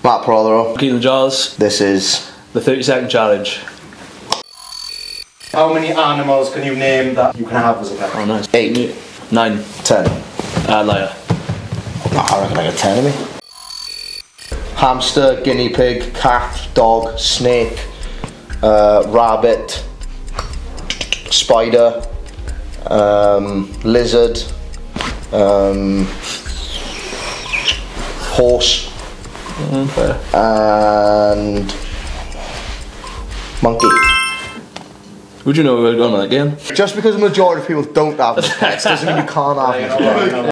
Matt Protheroe. Keelan Giles. This is the 30-second challenge. How many animals can you name that you can have as a pet? Oh, nice. 8, 9. 10. Liar. I reckon I got 10 of me. Hamster, guinea pig, cat, dog, snake, rabbit, spider, lizard, horse, and monkey. Would you know we were going on that game? Just because the majority of people don't have pets doesn't mean you can't have them.